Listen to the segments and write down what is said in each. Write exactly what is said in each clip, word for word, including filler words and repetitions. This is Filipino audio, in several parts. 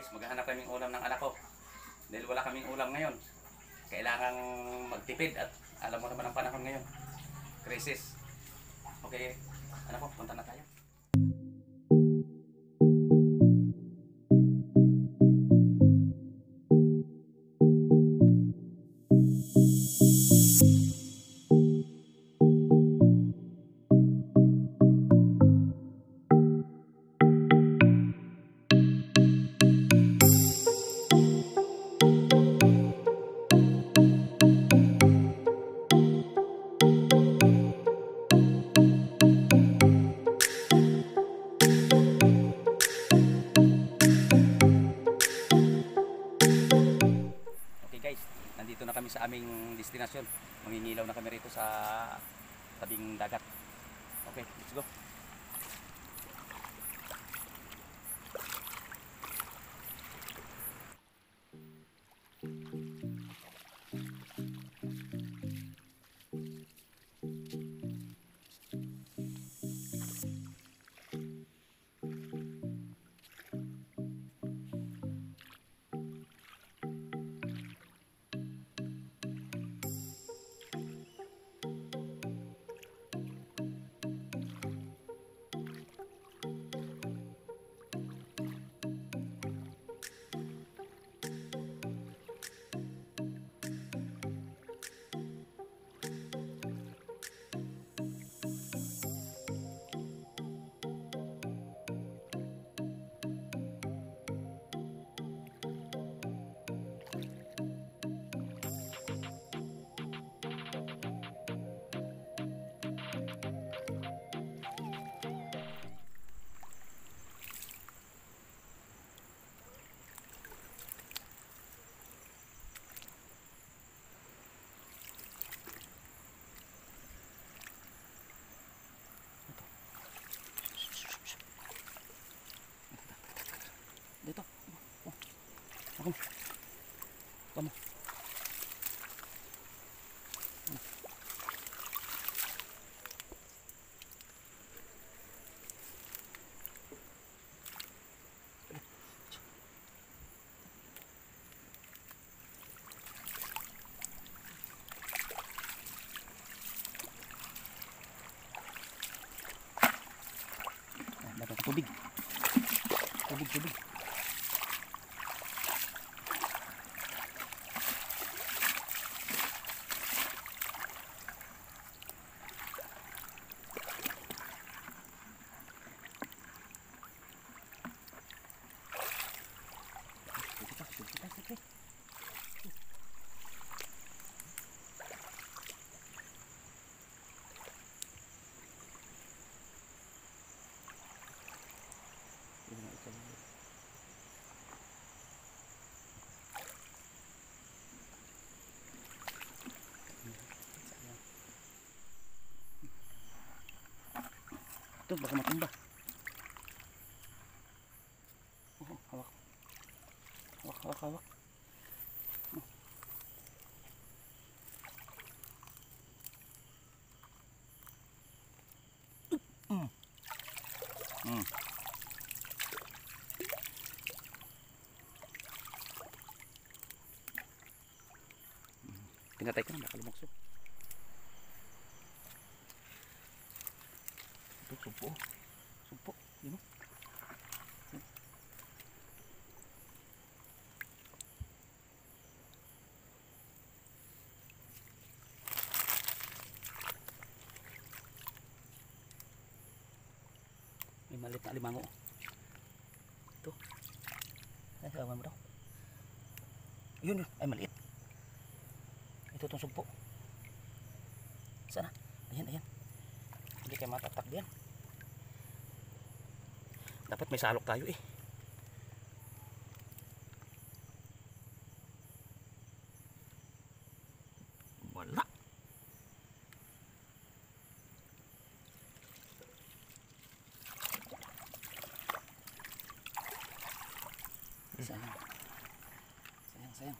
guys, maghahanap kaming ulam ng anak ko. Dahil wala kaming ulam ngayon. Kailangang magtipid at alam mo naman ang panahon ngayon. Crisis. Okay, anak ko, punta na tayo. Nandito na kami sa aming destinasyon. Mangingilaw na kami rito sa tabing dagat. Okay, let's go. Dito. Oh. Ako. Kamu. Dapat tubig. Tubig, tubig. Ito, baka matumba. Oh, hawak. Hawak, hawak, hawak. Oh. Mm. Mm. Pinatay ko na, baka lumokso. Ito, sumpo. Sumpo. Yun o. May maliit na alimango. Ito. Ay, sawan mo daw. Yun yun. Ay, maliit. Ito itong sumpo. Sana? Ayan, ayan. Hindi kayo matatak diyan. Dapat may salok tayo eh. Wala. Sayang. Sayang, sayang.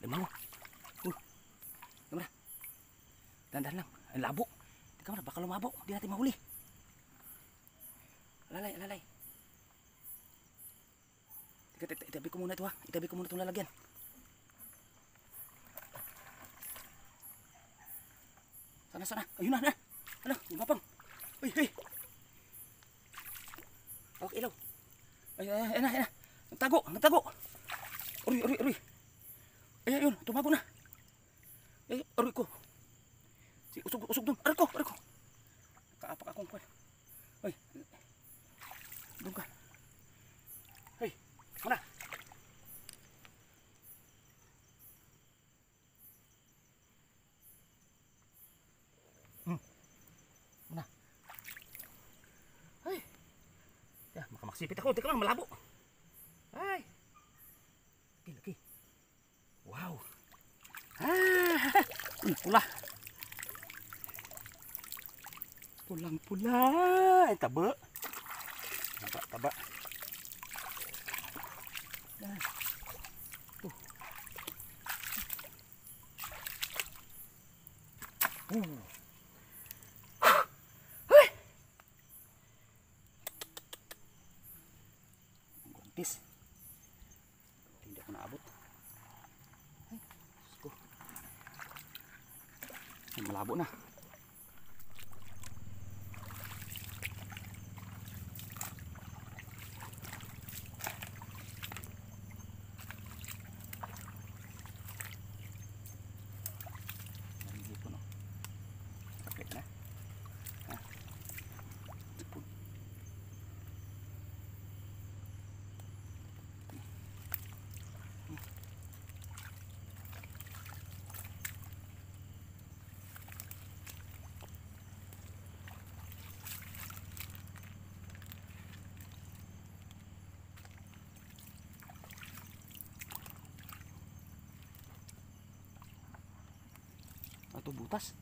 Lumango. Uh. Teka muna. Dahan-dahan lang. Ang labo. Teka muna, baka lumabo. Hindi natin mahuli. Alalay, alalay. Teka, itabi ko muna ito ha. Itabi ko muna itong lalagyan. Sana, sana. Ayun na, na. Ano, lumapang. Uy, uy. Okay, ilaw. Ay, ay, ay, ay, ay. Nagtago, nagtago. Uri, uri, uri. Ay, ayun, tumago na. Ay, uri ko. Si, usog, usog doon. Aray ko, aray ko. Nakaapak akong kwan. Ay, doon ka. Ay, mana? Hmm. Mana? Ay. Ya, makamaksipit ako. Teka lang, malabo. Ay. Laki, laki. Wow. Ah, uy, pula. Pulang-pula. Ay, taba. Taba, taba. Yan. Tuh. Uh. Ay. Ang guntis. Hindi ako naabot. Ay, Diyos ko. Ay, malabo na. Ito butas.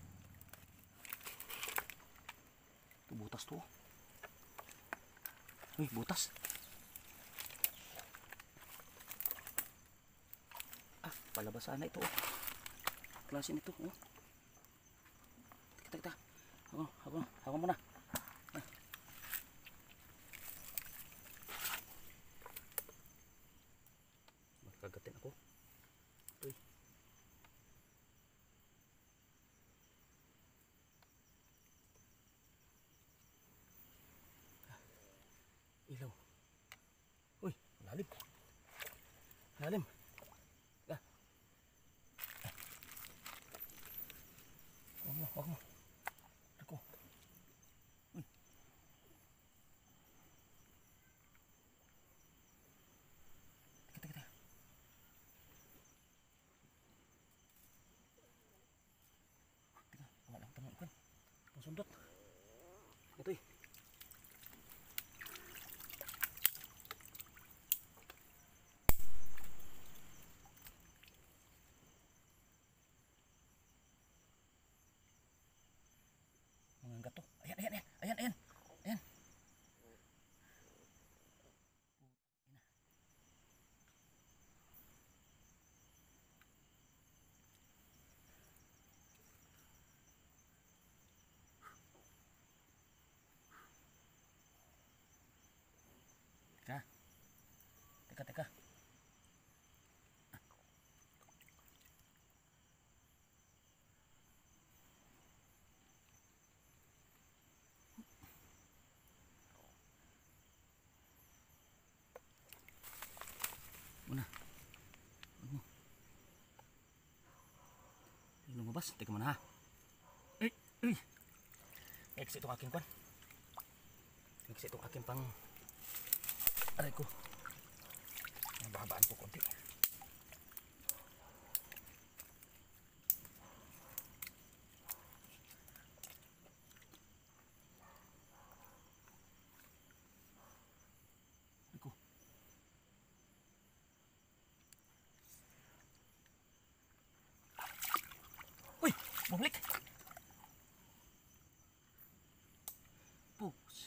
Ito butas to. Uy, butas. Ah, palabasan na ito. Oh. Klase nito. Oh. Kita, kita. Ako, ako, ako muna. Ah. Magkagatin ako. Uy. Ilaw. Uy, lalim. Lalim. Ah. Huwag mo, huwag mo. Ako. Uy. Teka, teka, teka. Teka, wala lang tanong ikan. Pasundot. Ito eh. Mga gato. Ayan, ayan, ayan. Ayan, ayan. Ayan. Teka. Teka, teka. Muna. Ano? Lumabas. Teka muna ha. Ay, ay. Ay, kasi itong aking kwan. Ay, kasi itong aking pang... Aray ko. Nabahabaan ko konti. Aray ko. Uy! Bumalik! Pus.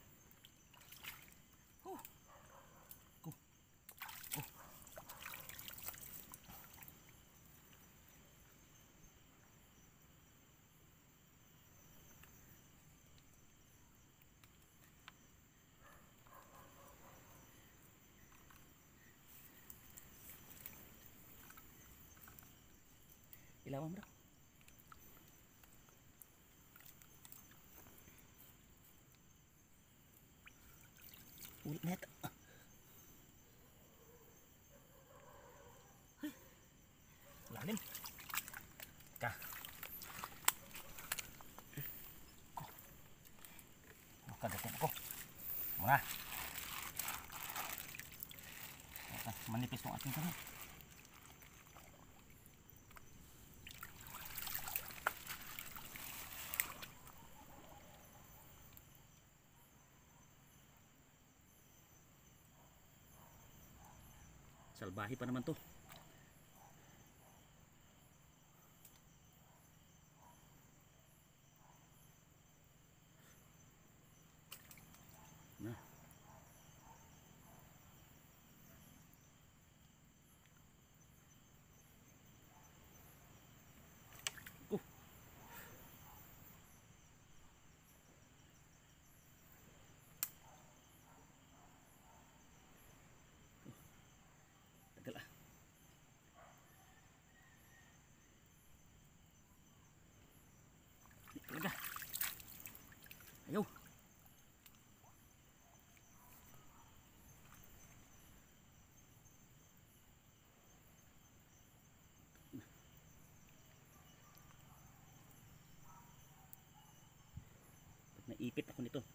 Oh. Ko. Oh. ilawan mo daw. Ulit na yata. Ah. Ay. Lalim. Ka. Kagatin ako. Muna. Manipis tong ating tanong. Salbahe pa naman to. Na. Oh. Tagal ah. Talaga. Ayaw. Naipit ako nito.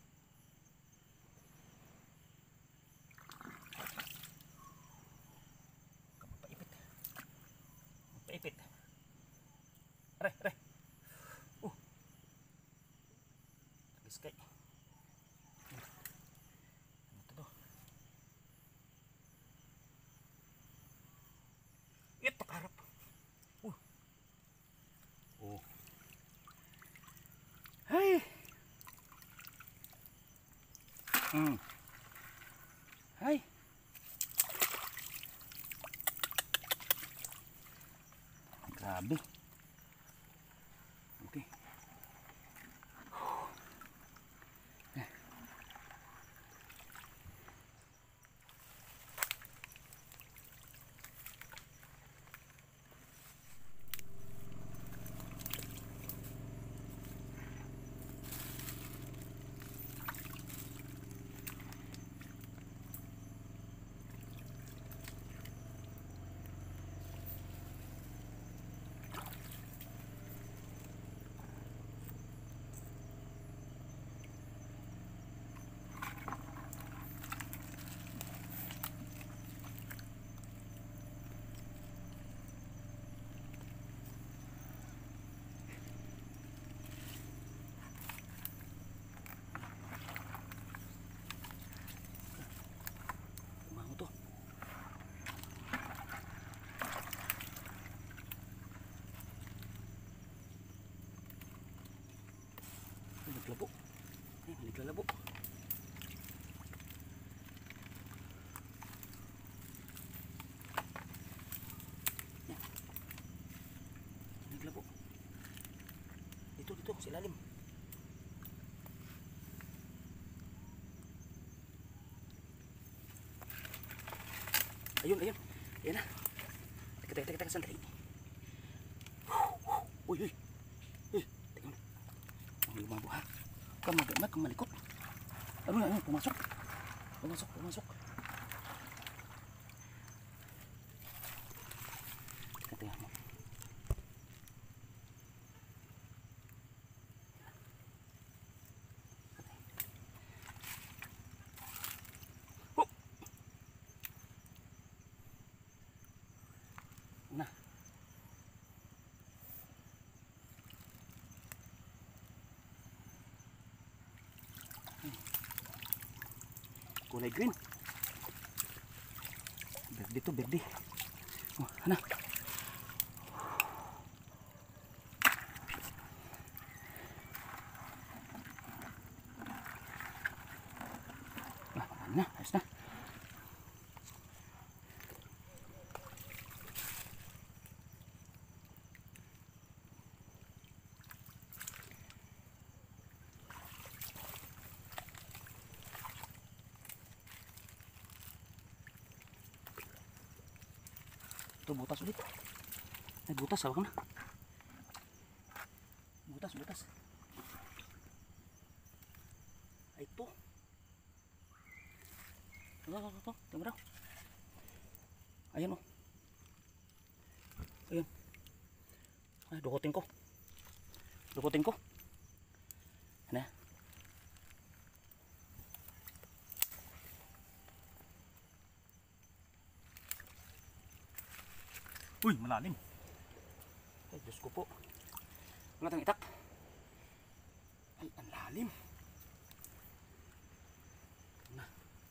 Paipit. Paipit. Are, are. Uh. Tagiskay. Ano ito do? Ito karap. Uh. Oh. Hay. Hmm. Hay. Grabe. Okay. Eh. Kumaho to. Naglabo. Ay, naglalabo. Yan. Naglabo. Dito, dito, sa ilalim. Ayun, ayun. Ayan na. Teka, teka, teka, teka, sandali. Uy, uy. Uy, teka mo. Ang lumabo ha. Kamagana, kamalikot. Ano na, ano, pumasok. Pumasok, pumasok. Teka, teka mo. Oh! Na. Kulay green. Berde to, berde. Oh, ano? Ah, ano na, ayos na. Ito butas ulit. Ay butas, hawak na. butas. Ay, ito. Ito, ito, ito. Tingnan mo daw. Ayan o. Ayan. Ay, dukutin ko. Dukutin ko. Ano? Uy, malalim. Ay, Diyos ko po. Ang atang itak. Ay, ang lalim. Na.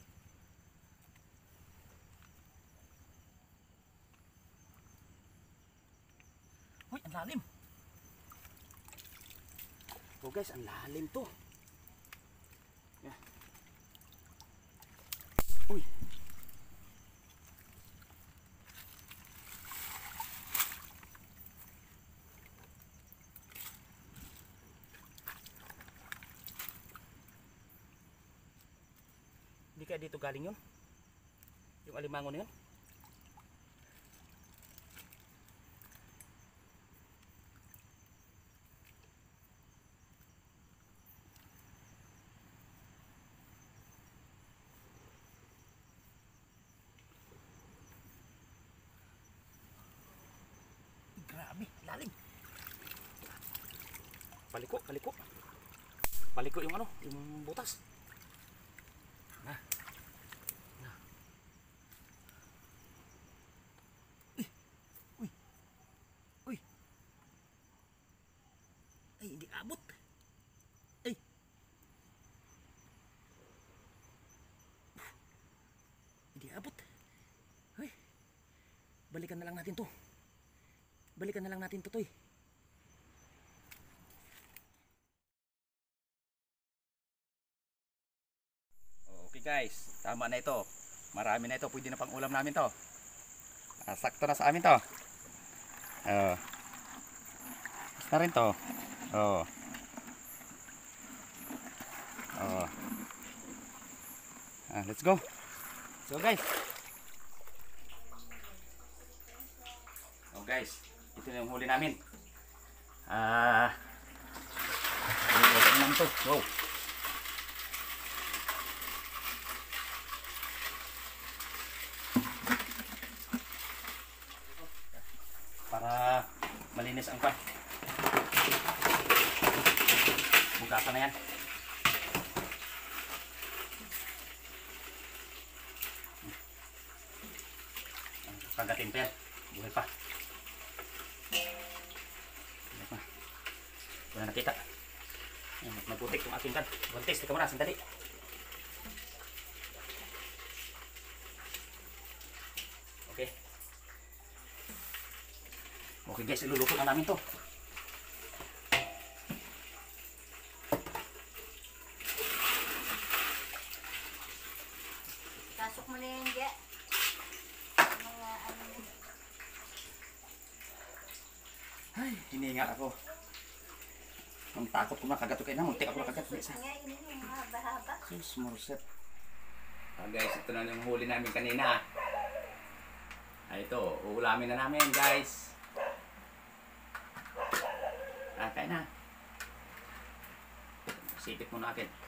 Uy, ang lalim. Oh guys, ang lalim to. Yeah. Uy. Hindi kaya dito galing yun? Yung alimango na yun? Grabe, lalim. Paliko, paliko. Paliko yung ano, yung butas. Nah. Nah. Uy. Uy. Uy. Ay, hindi abot. Ay. Hindi abot. Ay. Balikan na lang natin to. Balikan na lang natin to, Toy. Okay guys, tama na ito. Marami na ito, pwede na pang ulam namin to. Ah, sakto na sa amin to. Oh. Basta rin to. Oh. Oh. Ah, let's go. So guys. Oh guys, ito na yung huli namin. Ah. Ano naman to? Wow. Para malinis ang pan. Bugasan na yan. Kagatin pa yan. Buhay pa. Wala nakita. Magputik yung aking kan. Buntis, tika muna, sandali. Okay. Okay guys, iluluto na namin to. Pasok mo na yan, Ge. Mga ano. Ay, hininga ako. Ang takot ko makagat ko kayo na. Muntik ako makagat. Nga, yun yung mahaba-haba. Sus, morset. Ah guys, ito na yung huli namin kanina. Ay, ito, uulamin na namin guys. Ah, kaya na. Sipit muna akin.